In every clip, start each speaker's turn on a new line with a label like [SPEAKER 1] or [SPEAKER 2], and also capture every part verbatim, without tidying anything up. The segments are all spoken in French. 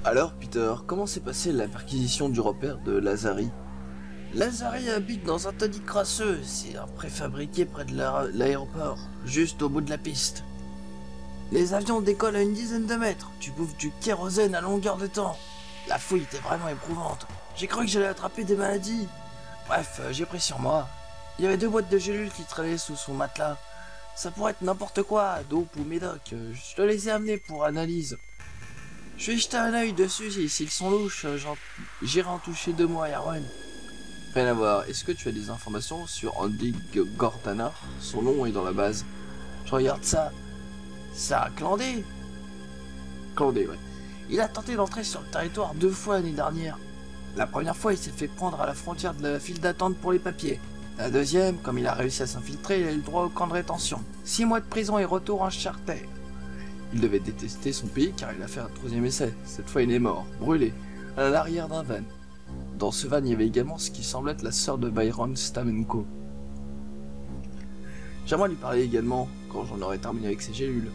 [SPEAKER 1] Alors, Peter, comment s'est passée la perquisition du repère de Lazari? Lazari habite dans un taudis crasseux, c'est un préfabriqué près de l'aéroport, juste au bout de la piste. Les avions décollent à une dizaine de mètres, tu bouffes du kérosène à longueur de temps. La fouille était vraiment éprouvante, j'ai cru que j'allais attraper des maladies. Bref, j'ai pris sur moi. Il y avait deux boîtes de gélules qui traînaient sous son matelas. Ça pourrait être n'importe quoi, dope ou médoc, je te les ai amenés pour analyse. Je vais jeter un œil dessus et s'ils sont louches, j'irai en toucher deux mots à Erwan. Rien à voir, est-ce que tu as des informations sur Andy Gordana? Son nom est dans la base. Je regarde ça. Ça a clandé. Clandé, ouais. Il a tenté d'entrer sur le territoire deux fois l'année dernière. La première fois, il s'est fait prendre à la frontière de la file d'attente pour les papiers. La deuxième, comme il a réussi à s'infiltrer, il a eu le droit au camp de rétention. Six mois de prison et retour en charter. Il devait détester son pays car il a fait un troisième essai. Cette fois, il est mort, brûlé, à l'arrière d'un van. Dans ce van, il y avait également ce qui semble être la sœur de Byron Stamenko. J'aimerais lui parler également quand j'en aurai terminé avec ses gélules.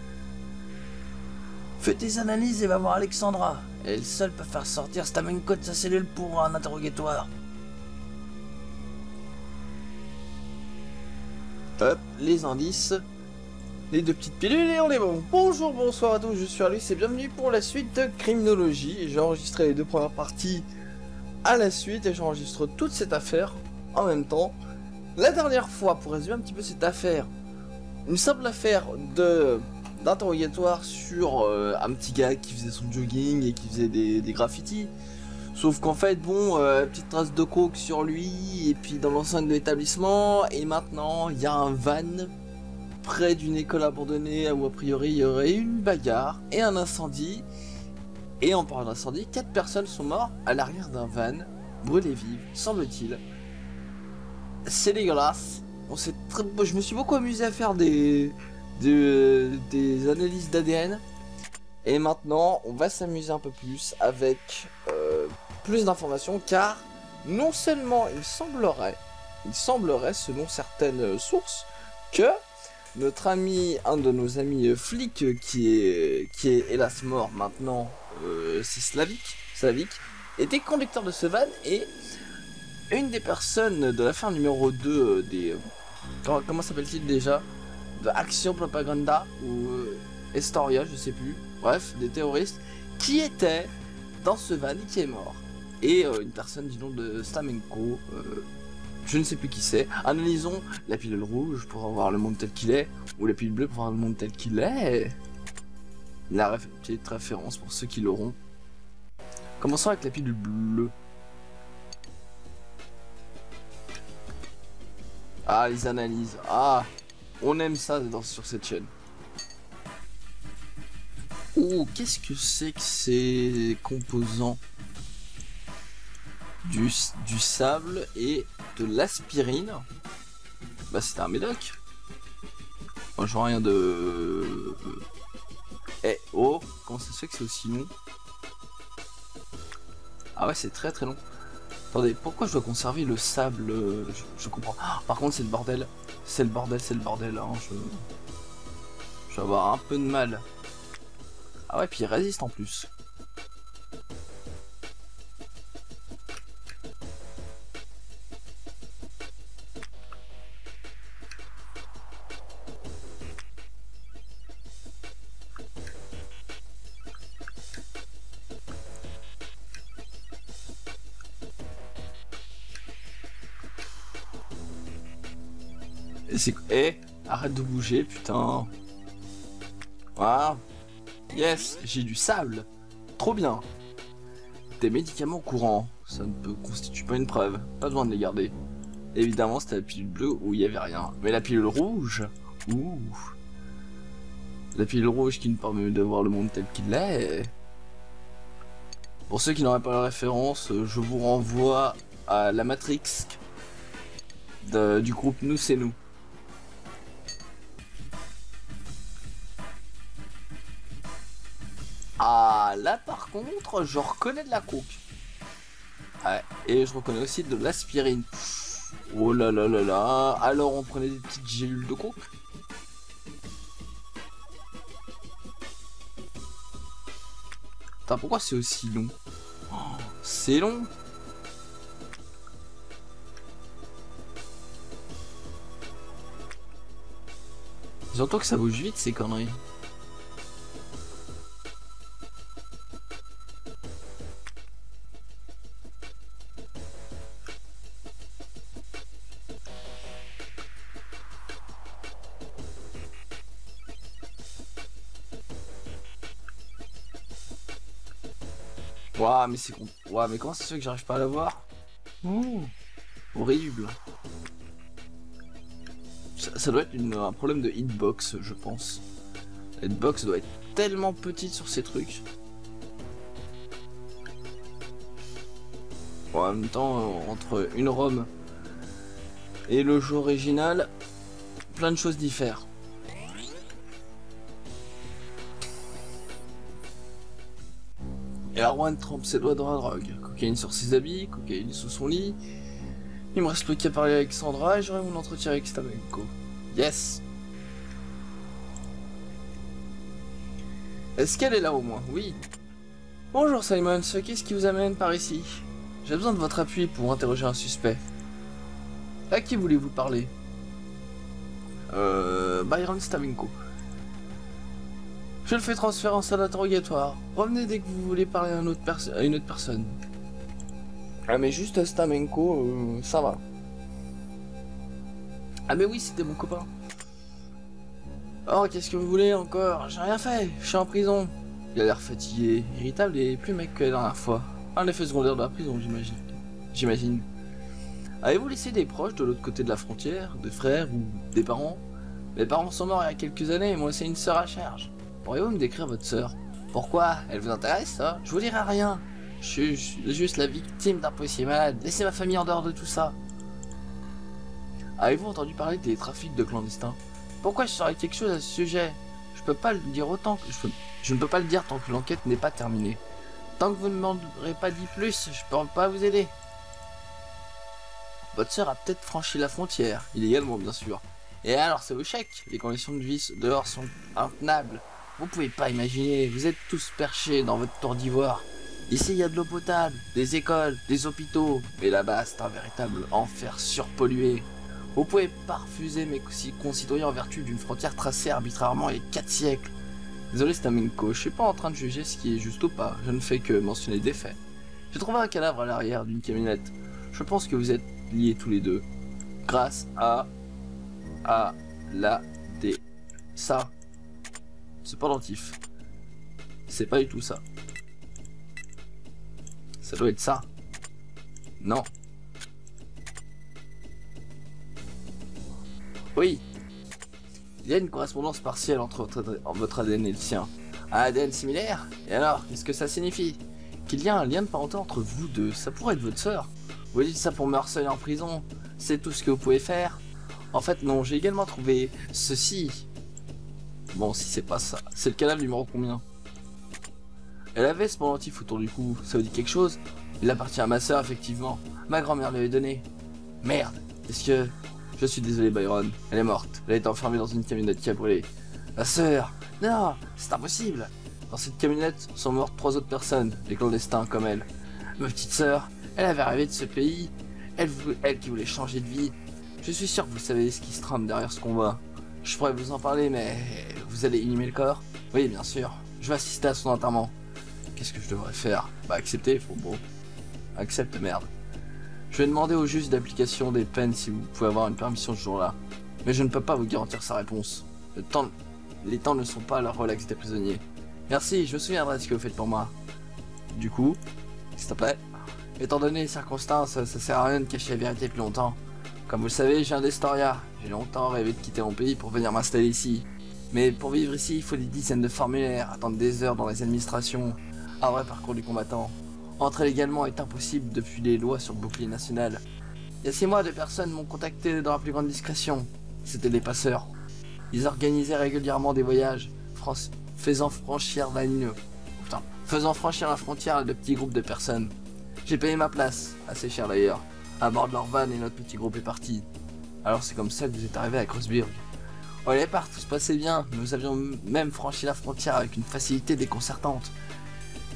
[SPEAKER 1] Fais tes analyses et va voir Alexandra. Elle seule peut faire sortir Stamenko de sa cellule pour un interrogatoire. Hop, les indices. Les deux petites pilules et on est bon. Bonjour, bonsoir à tous, je suis Alice et bienvenue pour la suite de Criminologie. J'ai enregistré les deux premières parties à la suite et j'enregistre toute cette affaire en même temps. La dernière fois, pour résumer un petit peu cette affaire, une simple affaire de d'interrogatoire sur euh, un petit gars qui faisait son jogging et qui faisait des, des graffitis. Sauf qu'en fait, bon, euh, petite trace de coke sur lui et puis dans l'enceinte de l'établissement. Et maintenant, il y a un van près d'une école abandonnée où a priori il y aurait une bagarre et un incendie. Et en parlant d'incendie, quatre personnes sont mortes à l'arrière d'un van, brûlées vives, semble-t-il. C'est dégueulasse. On s'est très... Je me suis beaucoup amusé à faire des, des, des analyses d'A D N. Et maintenant, on va s'amuser un peu plus avec euh, plus d'informations, car non seulement il semblerait, il semblerait, selon certaines sources, que notre ami, un de nos amis flics qui est, qui est hélas mort maintenant, euh, c'est Slavik, Slavik, était conducteur de ce van et une des personnes de l'affaire numéro deux euh, des... Euh, comment comment s'appelle-t-il déjà? De Action Propaganda ou euh, Estoria, je sais plus. Bref, des terroristes qui étaient dans ce van et qui est mort. Et euh, une personne du nom de Stamenko, euh, je ne sais plus qui c'est. Analysons la pilule rouge pour voir le monde tel qu'il est, ou la pilule bleue pour voir le monde tel qu'il est. La réf petite référence pour ceux qui l'auront. Commençons avec la pilule bleue. Ah, les analyses. Ah, on aime ça dans, sur cette chaîne. Oh, qu'est-ce que c'est que ces composants? Du, du sable et de l'aspirine. Bah, c'était un médoc. Moi, je vois rien de... Eh, oh, comment ça se fait que c'est aussi long? Ah ouais, c'est très très long. Attendez, pourquoi je dois conserver le sable? Je, je comprends. Ah, par contre, c'est le bordel. C'est le bordel, c'est le bordel. Hein. Je... je vais avoir un peu de mal. Ah ouais, puis il résiste en plus. Et c'est... Eh, arrête de bouger, putain. Voilà. Yes, j'ai du sable. Trop bien. Des médicaments courants. Ça ne peut constituer pas une preuve. Pas besoin de les garder. Évidemment, c'était la pilule bleue où il n'y avait rien. Mais la pilule rouge... Ouh. La pilule rouge qui nous permet de voir le monde tel qu'il est. Pour ceux qui n'auraient pas la référence, je vous renvoie à la Matrix de, du groupe Nous c'est nous. Ah, là par contre, je reconnais de la coke. Ouais, et je reconnais aussi de l'aspirine. Oh là là là là. Alors on prenait des petites gélules de coke. Putain, pourquoi c'est aussi long? Oh, c'est long. J'entends que ça bouge vite ces conneries. Waouh, mais c'est con. Waouh, mais comment ça se fait que j'arrive pas à la voir? Ouh, horrible. Ça, ça doit être une, un problème de hitbox, je pense. La hitbox doit être tellement petite sur ces trucs. Bon, en même temps, euh, entre une ROM et le jeu original, plein de choses diffèrent. Et Arwan trempe ses doigts dans la drogue. Cocaïne sur ses habits, cocaïne sous son lit. Il me reste plus qu'à parler avec Sandra et j'aurai mon entretien avec Stamenko. Yes! Est-ce qu'elle est là au moins? Oui. Bonjour Simons, qu'est-ce qui vous amène par ici? J'ai besoin de votre appui pour interroger un suspect. À qui voulez-vous parler? Euh... Byron Stamenko. Je le fais transférer en salle d'interrogatoire. Revenez dès que vous voulez parler à une autre, à une autre personne. Ah mais juste Stamenko, euh, ça va. Ah mais oui, c'était mon copain. Oh, qu'est-ce que vous voulez encore? J'ai rien fait, je suis en prison. Il a l'air fatigué, irritable et plus mec que la dernière fois. Un effet secondaire de la prison, j'imagine. J'imagine. Avez-vous laissé des proches de l'autre côté de la frontière? Des frères ou des parents? Mes parents sont morts il y a quelques années et moi c'est une sœur à charge. Pourriez-vous me décrire votre sœur? Pourquoi? Elle vous intéresse, ça? Je vous dirai rien. Je suis, je suis juste la victime d'un policier malade. Laissez ma famille en dehors de tout ça. Avez-vous entendu parler des trafics de clandestins? Pourquoi je saurais quelque chose à ce sujet? Je peux pas le dire autant que... Je, peux, je ne peux pas le dire tant que l'enquête n'est pas terminée. Tant que vous ne m'en aurez pas dit plus, je peux pas vous aider. Votre sœur a peut-être franchi la frontière, illégalement bien sûr. Et alors c'est au chèque, les conditions de vie dehors sont intenables. Vous pouvez pas imaginer, vous êtes tous perchés dans votre tour d'ivoire. Ici il y a de l'eau potable, des écoles, des hôpitaux, mais là-bas c'est un véritable enfer surpollué. Vous pouvez pas refuser mes concitoyens en vertu d'une frontière tracée arbitrairement il y a quatre siècles. Désolé Stamenko, je suis pas en train de juger ce qui est juste ou pas, je ne fais que mentionner des faits. J'ai trouvé un cadavre à l'arrière d'une camionnette. Je pense que vous êtes liés tous les deux. Grâce à... à la... des... ça. C'est pas dentif. C'est pas du tout ça. Ça doit être ça. Non. Oui. Il y a une correspondance partielle entre votre A D N et le sien. Un A D N similaire? Et alors, qu'est-ce que ça signifie? Qu'il y a un lien de parenté entre vous deux. Ça pourrait être votre sœur. Vous dites ça pour me harceler en prison. C'est tout ce que vous pouvez faire? En fait, non. J'ai également trouvé ceci. Bon, si c'est pas ça. C'est le cadavre numéro combien? Elle avait ce pendentif autour du cou. Ça vous dit quelque chose? Il appartient à ma sœur, effectivement. Ma grand-mère l'avait donné. Merde. Est-ce que... Je suis désolé, Byron. Elle est morte. Elle a été enfermée dans une camionnette qui a brûlé. Ma sœur! Non! C'est impossible! Dans cette camionnette sont mortes trois autres personnes, des clandestins comme elle. Ma petite sœur, elle avait rêvé de ce pays. Elle, elle qui voulait changer de vie. Je suis sûr que vous savez ce qui se trame derrière ce combat. Je pourrais vous en parler, mais... Vous allez inhumer le corps? Oui, bien sûr. Je vais assister à son enterrement. Qu'est-ce que je devrais faire? Bah, accepter, faut bon. Accepte, merde. Je vais demander au juge d'application des peines si vous pouvez avoir une permission ce jour-là. Mais je ne peux pas vous garantir sa réponse. Le temps... Les temps ne sont pas à leur relax des prisonniers. Merci, je me souviendrai de ce que vous faites pour moi. Du coup, s'il te plaît, étant donné les circonstances, ça, ça sert à rien de cacher la vérité plus longtemps. Comme vous le savez, je viens d'Estoria. J'ai longtemps rêvé de quitter mon pays pour venir m'installer ici. Mais pour vivre ici, il faut des dizaines de formulaires, attendre des heures dans les administrations, un vrai parcours du combattant. Entrer légalement est impossible depuis les lois sur le bouclier national. Il y a six mois, deux personnes m'ont contacté dans la plus grande discrétion. C'était des passeurs. Ils organisaient régulièrement des voyages, France, faisant franchir la ligne, putain, faisant franchir la frontière à de petits groupes de personnes. J'ai payé ma place, assez cher d'ailleurs, à bord de leur van et notre petit groupe est parti. Alors c'est comme ça que vous êtes arrivé à Kreuzberg. Au départ, tout se passait bien, nous avions même franchi la frontière avec une facilité déconcertante.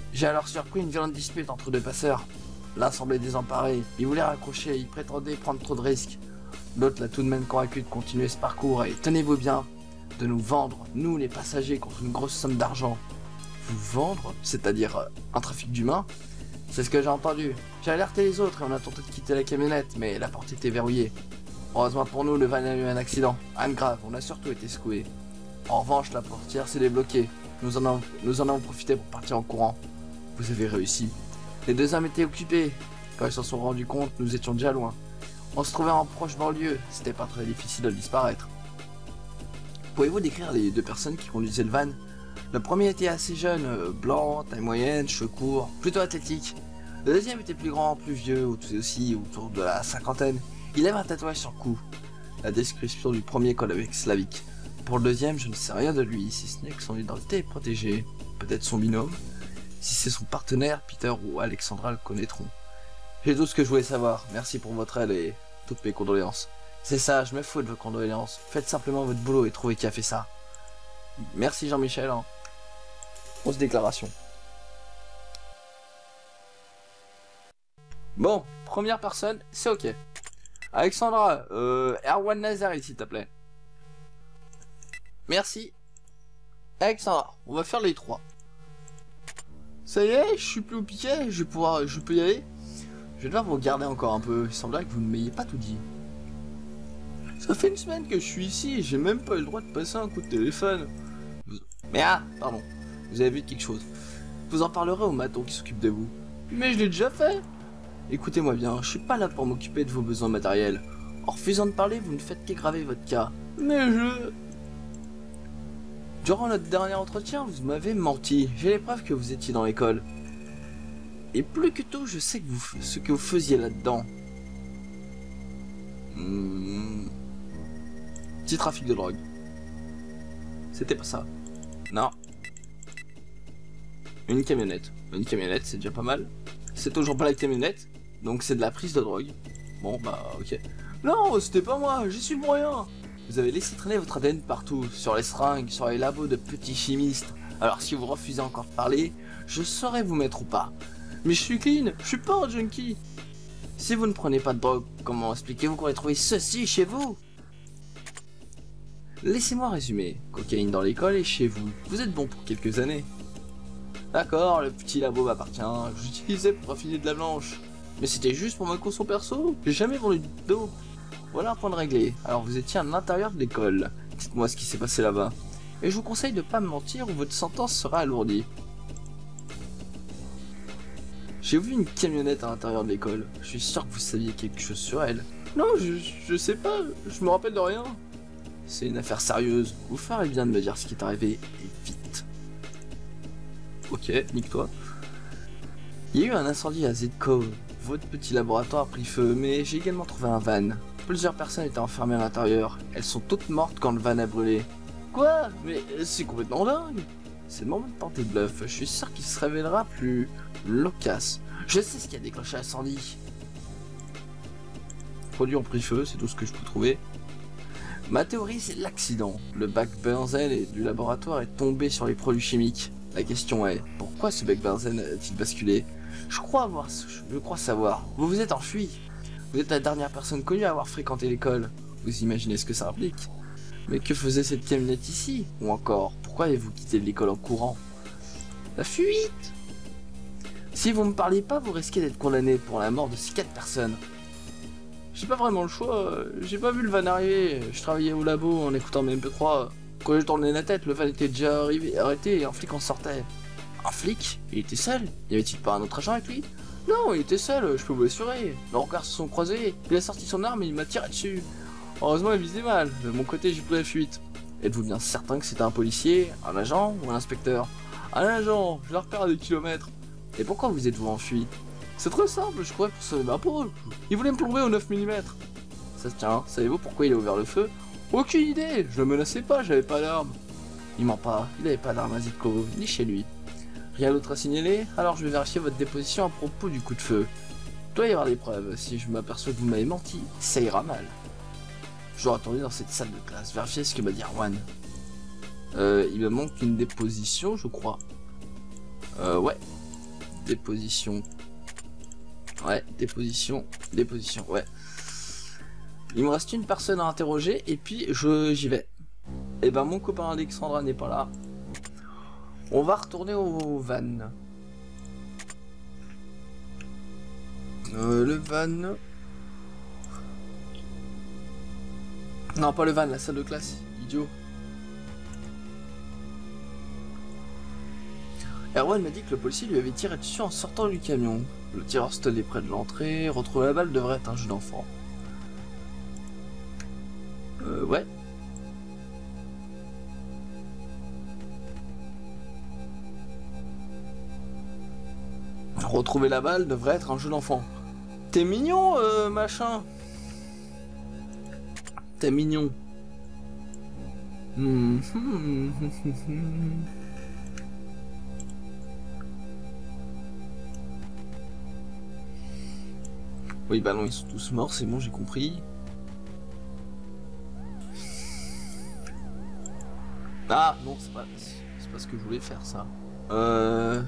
[SPEAKER 1] J'ai alors surpris une violente dispute entre deux passeurs. L'un semblait désemparé, il voulait raccrocher, il prétendait prendre trop de risques. L'autre l'a tout de même convaincu de continuer ce parcours et, tenez-vous bien, de nous vendre, nous les passagers, contre une grosse somme d'argent. Vous vendre? C'est-à-dire euh, un trafic d'humains? C'est ce que j'ai entendu. J'ai alerté les autres et on a tenté de quitter la camionnette, mais la porte était verrouillée. Heureusement pour nous, le van a eu un accident. Rien de grave, on a surtout été secoués. En revanche, la portière s'est débloquée. Nous en, avons, nous en avons profité pour partir en courant. Vous avez réussi. Les deux hommes étaient occupés. Quand ils s'en sont rendus compte, nous étions déjà loin. On se trouvait en proche banlieue, c'était pas très difficile de disparaître. Pouvez-vous décrire les deux personnes qui conduisaient le van? Le premier était assez jeune, euh, blanc, taille moyenne, cheveux courts, plutôt athlétique. Le deuxième était plus grand, plus vieux, aussi autour de la cinquantaine. Il avait un tatouage sur le cou. La description du premier colle avec Slavic. Pour le deuxième, je ne sais rien de lui, si ce n'est que son identité est protégée. Peut-être son binôme. Si c'est son partenaire, Peter ou Alexandra le connaîtront. J'ai tout ce que je voulais savoir. Merci pour votre aide et toutes mes condoléances. C'est ça, je me fous de vos condoléances. Faites simplement votre boulot et trouvez qui a fait ça. Merci Jean-Michel. Hein. Grosse déclaration. Bon, première personne, c'est ok. Alexandra, euh, Erwan Nazari s'il te plaît. Merci. Alexandra, on va faire les trois. Ça y est, je suis plus au piquet, je vais pouvoir, je peux y aller. Je vais devoir vous regarder encore un peu, il semblerait que vous ne m'ayez pas tout dit. Ça fait une semaine que je suis ici et j'ai même pas eu le droit de passer un coup de téléphone. Mais ah, pardon, vous avez vu quelque chose. Vous en parlerez au maton qui s'occupe de vous. Mais je l'ai déjà fait. Écoutez-moi bien, je suis pas là pour m'occuper de vos besoins matériels. En refusant de parler, vous ne faites qu'aggraver votre cas. Mais je... Durant notre dernier entretien, vous m'avez menti. J'ai les preuves que vous étiez dans l'école. Et plus que tout, je sais que vous, ce que vous faisiez là-dedans. Hmm... Petit trafic de drogue. C'était pas ça. Non. Une camionnette. Une camionnette, c'est déjà pas mal. C'est toujours pas la camionnette, donc c'est de la prise de drogue. Bon, bah, ok. Non, c'était pas moi, j'y suis pour rien. Vous avez laissé traîner votre A D N partout, sur les seringues, sur les labos de petits chimistes. Alors si vous refusez encore de parler, je saurai vous mettre ou pas. Mais je suis clean, je suis pas un junkie. Si vous ne prenez pas de drogue, comment expliquez-vous qu'on ait trouvé ceci chez vous? Laissez-moi résumer. Cocaïne dans l'école et chez vous. Vous êtes bon pour quelques années. D'accord, le petit labo m'appartient. J'utilisais pour raffiner de la blanche. Mais c'était juste pour ma conso perso. J'ai jamais vendu de dope. Voilà un point de réglé. Alors vous étiez à l'intérieur de l'école. Dites-moi ce qui s'est passé là-bas. Et je vous conseille de pas me mentir ou votre sentence sera alourdie. J'ai vu une camionnette à l'intérieur de l'école. Je suis sûr que vous saviez quelque chose sur elle. Non, je, je sais pas. Je me rappelle de rien. C'est une affaire sérieuse. Vous ferez bien de me dire ce qui est arrivé et vite. Ok, nique-toi. Il y a eu un incendie à Zedco. Votre petit laboratoire a pris feu, mais j'ai également trouvé un van. Plusieurs personnes étaient enfermées à l'intérieur. Elles sont toutes mortes quand le van a brûlé. Quoi? Mais c'est complètement dingue. C'est le moment de tenter de bluff. Je suis sûr qu'il se révélera plus loquace. Je sais ce qui a déclenché l'incendie. Produits ont pris feu, c'est tout ce que je peux trouver. Ma théorie, c'est l'accident. Le bac benzène du laboratoire est tombé sur les produits chimiques. La question est, pourquoi ce bac benzène a-t-il basculé? Je crois avoir, je crois savoir. Vous vous êtes enfui. Vous êtes la dernière personne connue à avoir fréquenté l'école. Vous imaginez ce que ça implique. Mais que faisait cette camionnette ici? Ou encore, pourquoi avez-vous quitté l'école en courant? La fuite! Si vous me parliez pas, vous risquez d'être condamné pour la mort de ces quatre personnes. J'ai pas vraiment le choix, j'ai pas vu le van arriver. Je travaillais au labo en écoutant mes M P trois. Quand j'ai tourné la tête, le van était déjà arrivé, arrêté et un flic en sortait. Un flic? Il était seul? Y avait-il pas un autre agent avec lui? Non, il était seul, je peux vous l'assurer. Nos regards se sont croisés, il a sorti son arme et il m'a tiré dessus. Heureusement, il visait mal. De mon côté, j'ai pris la fuite. Êtes-vous bien certain que c'était un policier, un agent ou un inspecteur? Un agent, je le repère à des kilomètres. Et pourquoi vous êtes-vous enfui? C'est très simple, je courais pour sauver ma peau. Il voulait me plomber au neuf millimètres. Ça se tient, savez-vous pourquoi il a ouvert le feu? Aucune idée, je le menaçais pas, j'avais pas d'arme. Il ment pas, il avait pas d'arme à Zitko, ni chez lui. Rien d'autre à signaler? Alors je vais vérifier votre déposition à propos du coup de feu. Il doit y avoir des preuves, si je m'aperçois que vous m'avez menti, ça ira mal. Je dois retourner dans cette salle de classe, vérifier ce que m'a dit Erwan. Euh, il me manque une déposition, je crois. Euh, ouais. Déposition. Ouais, déposition, déposition, ouais. Il me reste une personne à interroger et puis je j'y vais. Et ben mon copain Alexandra n'est pas là. On va retourner au van. Euh, le van. Non, pas le van, la salle de classe, idiot. Erwan m'a dit que le policier lui avait tiré dessus en sortant du camion. Le tireur se tenait près de l'entrée. Retrouver la balle devrait être un jeu d'enfant. Euh, ouais. Retrouver la balle devrait être un jeu d'enfant. T'es mignon, euh, machin. T'es mignon. Mmh. Oui, bah non, ils sont tous morts, c'est bon, j'ai compris. Ah, non, c'est pas, c'est pas ce que je voulais faire, ça. Euh...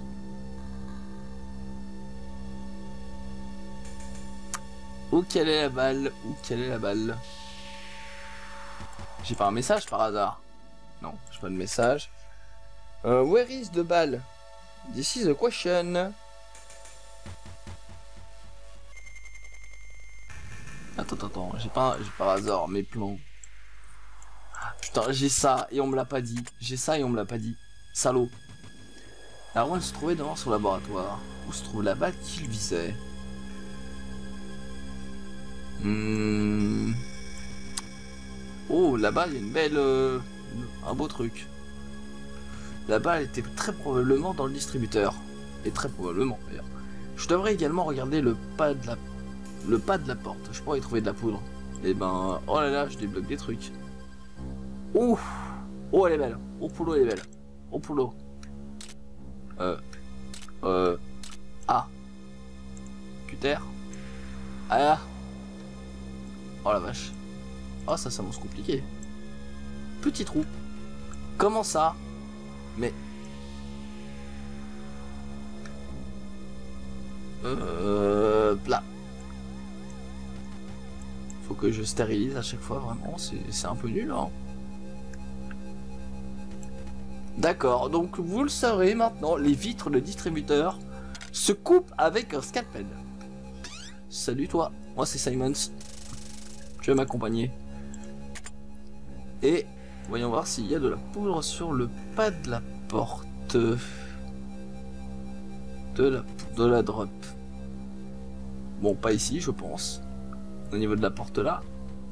[SPEAKER 1] Où quelle est la balle? Où quelle est la balle? J'ai pas un message par hasard? Non, j'ai pas de message. Euh, where is the ball? This is the question. Attends, attends, attends, j'ai pas, j'ai par hasard mes plans. Putain, j'ai ça et on me l'a pas dit. J'ai ça et on me l'a pas dit. Salaud. Erwan se trouvait devant son laboratoire. Où se trouve la balle qu'il visait? Hmm. Oh, là-bas, il y a une belle... Euh, un beau truc. La balle était très probablement dans le distributeur. Et très probablement, d'ailleurs. Je devrais également regarder le pas de la... Le pas de la porte. Je pourrais y trouver de la poudre. Et ben... Oh là là, je débloque des trucs. Ouh. Oh, elle est belle. Oh, poulot, elle est belle. Oh, poulot. Euh... Euh... Ah. Cutter. Ah. Oh la vache. Oh, ça, ça m'en se compliqué. Petit trou. Comment ça? Mais... Euh... Plat. Faut que je stérilise à chaque fois, vraiment. C'est un peu nul, hein. D'accord, donc vous le saurez maintenant, les vitres de distributeur se coupent avec un scalpel. Salut toi, moi c'est Simons. Tu vas m'accompagner. Et voyons voir s'il y a de la poudre sur le pas de la porte. De la, de la drop. Bon, pas ici, je pense. Au niveau de la porte là.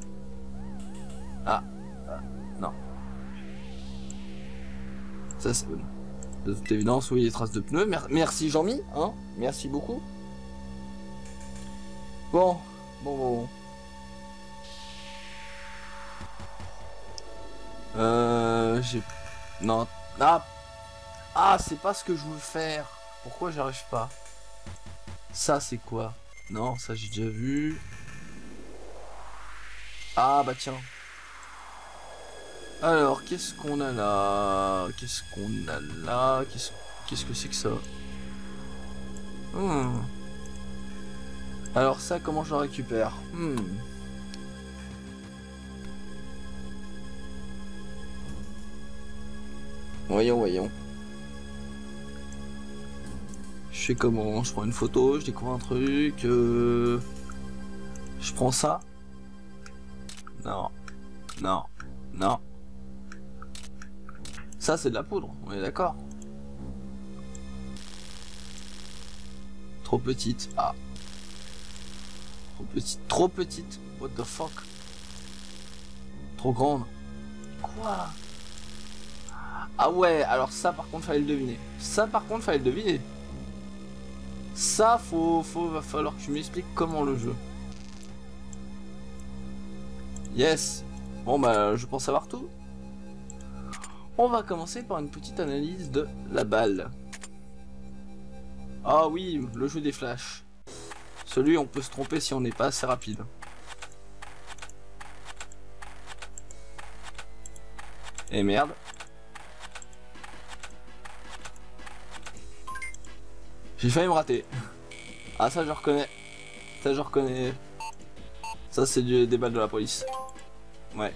[SPEAKER 1] Ah, ah non. Ça c'est bon. De toute évidence, oui, les traces de pneus. Mer merci Jean-Mi, hein. Merci beaucoup. Bon, bon, bon. Euh, j'ai... Non. Ah, ah c'est pas ce que je veux faire. Pourquoi j'arrive pas? Ça, c'est quoi? Non, ça j'ai déjà vu. Ah, bah tiens. Alors, qu'est-ce qu'on a là? Qu'est-ce qu'on a là? Qu'est-ce qu'est-ce que c'est que ça? hmm. Alors ça, comment je le récupère? hmm. Voyons, voyons. Je fais comment? Je prends une photo, je découvre un truc. Euh... Je prends ça? Non. Non. Non. Ça, c'est de la poudre, on est d'accord? Trop petite. Ah. Trop petite. Trop petite. What the fuck? Trop grande. Quoi? Ah ouais, alors ça, par contre, fallait le deviner. Ça, par contre, fallait le deviner. Ça, faut, faut, va falloir que tu m'expliques comment le jeu. Yes. Bon, bah, je pense savoir tout. On va commencer par une petite analyse de la balle. Ah oui, le jeu des flashs. Celui on peut se tromper si on n'est pas assez rapide. Et merde. J'ai failli me rater. Ah ça je reconnais. Ça je reconnais. Ça c'est du des balles de la police. Ouais.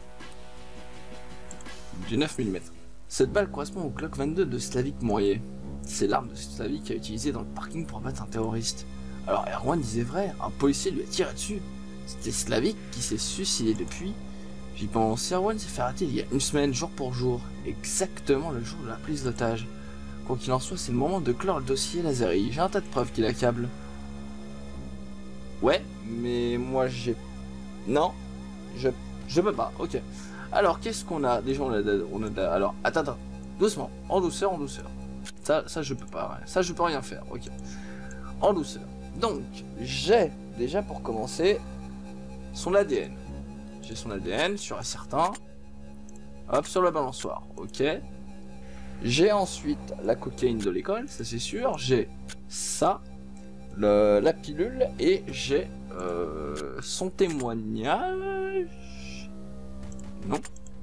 [SPEAKER 1] Du neuf millimètres. Cette balle correspond au Glock vingt-deux de Slavik Mourier. C'est l'arme de Slavik a utilisé dans le parking pour abattre un terroriste. Alors Erwan disait vrai, un policier lui a tiré dessus. C'était Slavik qui s'est suicidé depuis. J'y pense, Erwan s'est fait arrêter il y a une semaine, jour pour jour, exactement le jour de la prise d'otage. Quoi qu'il en soit, c'est le moment de clore le dossier Lazari. J'ai un tas de preuves qui l'accablent. Ouais, mais moi j'ai... Non, je... je peux pas, ok. Alors, qu'est-ce qu'on a? Déjà, on a... On a alors, attends, attends, doucement, en douceur, en douceur. Ça, ça je peux pas, ouais. Ça je peux rien faire, ok. En douceur. Donc, j'ai, déjà pour commencer, son A D N. J'ai son A D N, sûr et certain. Hop, sur la balançoire, ok. J'ai ensuite la cocaïne de l'école, ça c'est sûr. J'ai ça, le, la pilule, et j'ai euh, son témoignage. Non.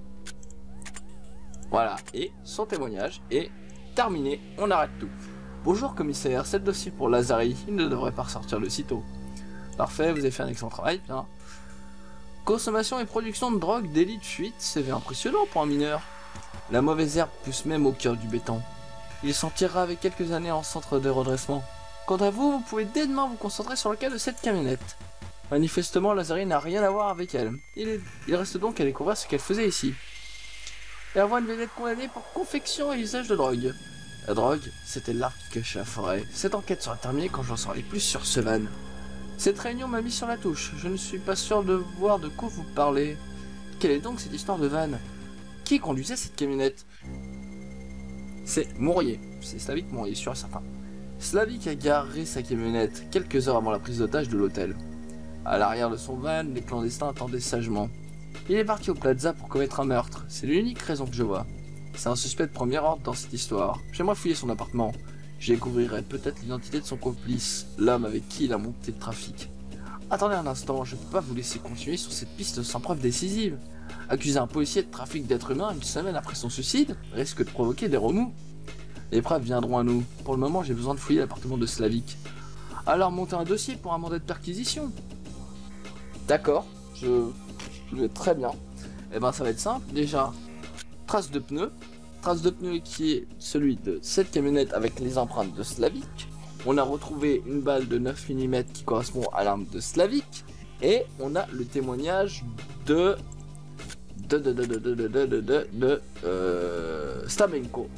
[SPEAKER 1] Voilà, et son témoignage est terminé, on arrête tout. Bonjour commissaire, c'est le dossier pour Lazari, il ne devrait pas ressortir de sitôt. Parfait, vous avez fait un excellent travail, bien. Consommation et production de drogue, délit de fuite, c'est impressionnant pour un mineur. La mauvaise herbe pousse même au cœur du béton. Il s'en tirera avec quelques années en centre de redressement. Quant à vous, vous pouvez dès demain vous concentrer sur le cas de cette camionnette. Manifestement, Lazari n'a rien à voir avec elle. Il, est... Il reste donc à découvrir ce qu'elle faisait ici. Erwan vient d'être condamné pour confection et usage de drogue. La drogue, c'était l'arbre qui cachait la forêt. Cette enquête sera terminée quand j'en saurai plus sur ce van. Cette réunion m'a mis sur la touche. Je ne suis pas sûr de voir de quoi vous parlez. Quelle est donc cette histoire de van? Qui conduisait cette camionnette? C'est Mourier. C'est Slavik Mourier, sûr et certain. Slavik a garé sa camionnette quelques heures avant la prise d'otage de l'hôtel. À l'arrière de son van, les clandestins attendaient sagement. Il est parti au plaza pour commettre un meurtre. C'est l'unique raison que je vois. C'est un suspect de premier ordre dans cette histoire. J'aimerais fouiller son appartement. Je découvrirai peut-être l'identité de son complice, l'homme avec qui il a monté le trafic. Attendez un instant, je ne peux pas vous laisser continuer sur cette piste sans preuve décisive. Accuser un policier de trafic d'êtres humains une semaine après son suicide risque de provoquer des remous. Les preuves viendront à nous. Pour le moment, j'ai besoin de fouiller l'appartement de Slavik. Alors montez un dossier pour un mandat de perquisition. D'accord, je... je vais très bien. Et ben ça va être simple. Déjà, trace de pneus. Trace de pneus qui est celui de cette camionnette avec les empreintes de Slavik. On a retrouvé une balle de neuf millimètres qui correspond à l'arme de Slavik. Et on a le témoignage de... de de de de de de de de de, de euh, Stamenko.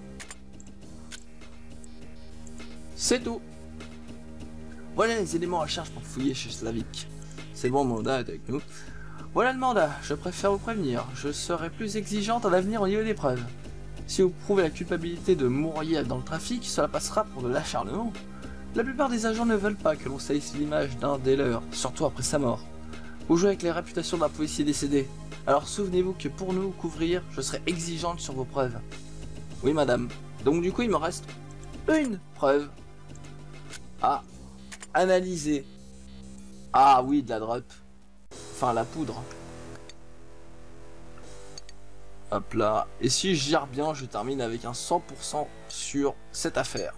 [SPEAKER 1] C'est tout. Voilà les éléments à charge pour fouiller chez Slavik. C'est bon, mon mandat est avec nous. Voilà le mandat, je préfère vous prévenir. Je serai plus exigeante à l'avenir au niveau des preuves. Si vous prouvez la culpabilité de Mourier dans le trafic, cela passera pour de l'acharnement. La plupart des agents ne veulent pas que l'on salisse l'image d'un des leurs, surtout après sa mort. Vous jouez avec les réputations d'un policier décédé. Alors souvenez-vous que pour nous couvrir, je serai exigeante sur vos preuves. Oui madame. Donc du coup il me reste une preuve à analyser. Ah oui, de la drop. Enfin la poudre. Hop là. Et si je gère bien, je termine avec un cent pour cent sur cette affaire.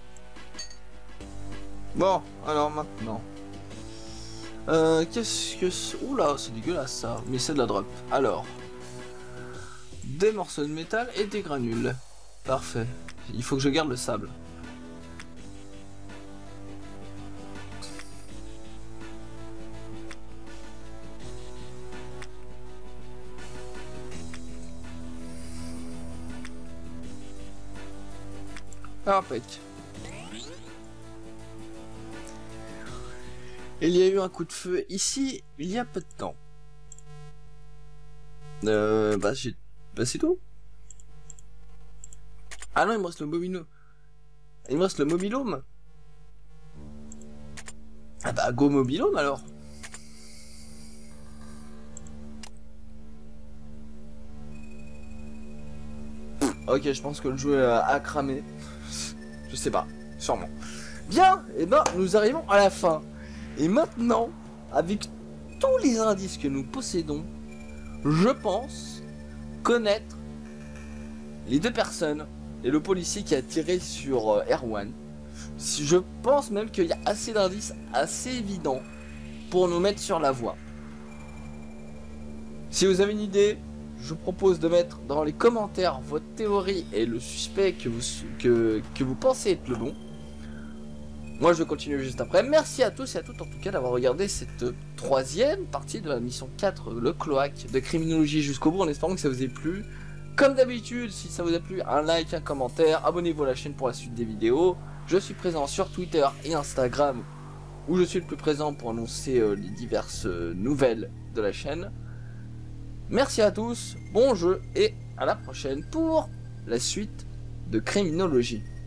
[SPEAKER 1] Bon, alors maintenant. Euh, qu'est-ce que... Oula, c'est dégueulasse ça. Mais c'est de la drop. Alors. Des morceaux de métal et des granules. Parfait. Il faut que je garde le sable. Impec. Il y a eu un coup de feu ici il y a peu de temps. Euh, bah j'ai... Bah c'est tout. Ah non, il me reste le mobilo. Il me reste le mobilhome. Ah bah go mobilhome alors. Ok, je pense que le jeu a cramé. Je sais pas, sûrement. Bien, et ben nous arrivons à la fin. Et maintenant, avec tous les indices que nous possédons, je pense connaître les deux personnes et le policier qui a tiré sur euh, Erwan. Je pense même qu'il y a assez d'indices assez évidents pour nous mettre sur la voie. Si vous avez une idée, je vous propose de mettre dans les commentaires votre théorie et le suspect que vous, que, que vous pensez être le bon. Moi je continue juste après. Merci à tous et à toutes en tout cas d'avoir regardé cette troisième partie de la mission quatre, le cloaque de criminologie jusqu'au bout, en espérant que ça vous ait plu. Comme d'habitude, si ça vous a plu, un like, un commentaire, abonnez-vous à la chaîne pour la suite des vidéos. Je suis présent sur Twitter et Instagram, où je suis le plus présent pour annoncer euh, les diverses euh, nouvelles de la chaîne. Merci à tous, bon jeu et à la prochaine pour la suite de criminologie.